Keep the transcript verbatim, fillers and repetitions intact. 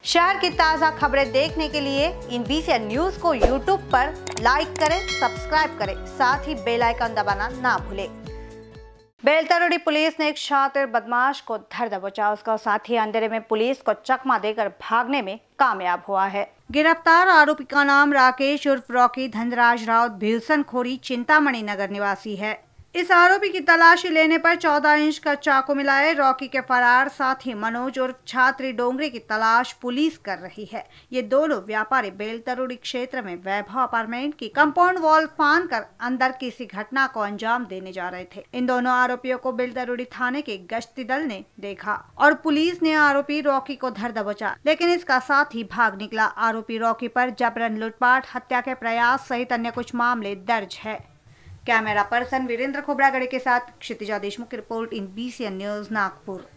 शहर की ताज़ा खबरें देखने के लिए in B C N news को यूट्यूब पर लाइक करें, सब्सक्राइब करें, साथ ही बेल आइकन दबाना ना भूलें। बेलतरोड़ी पुलिस ने एक शातिर बदमाश को धर दबोचा। उसका साथी अंधेरे में पुलिस को चकमा देकर भागने में कामयाब हुआ है। गिरफ्तार आरोपी का नाम राकेश उर्फ रॉकी धनराज राउत भीलसन खोरी चिंतामणि नगर निवासी है। इस आरोपी की तलाशी लेने पर चौदह इंच का चाकू मिला है। रॉकी के फरार साथी मनोज उर्फ छात्री डोंगरी की तलाश पुलिस कर रही है। ये दोनों व्यापारी बेलतरोड़ी क्षेत्र में वैभव अपार्टमेंट की कंपाउंड वॉल फांद कर अंदर किसी घटना को अंजाम देने जा रहे थे। इन दोनों आरोपियों को बेलतरोड़ी थाने के गश्ती दल ने देखा और पुलिस ने आरोपी रॉकी को धर दबोचा, लेकिन इसका साथी भाग निकला। आरोपी रॉकी पर जबरन लूटपाट, हत्या के प्रयास सहित अन्य कुछ मामले दर्ज है। कैमरा पर्सन वीरेंद्र खोबरागढ़े के साथ क्षितिजा देशमुख की report in B C N news Nagpur.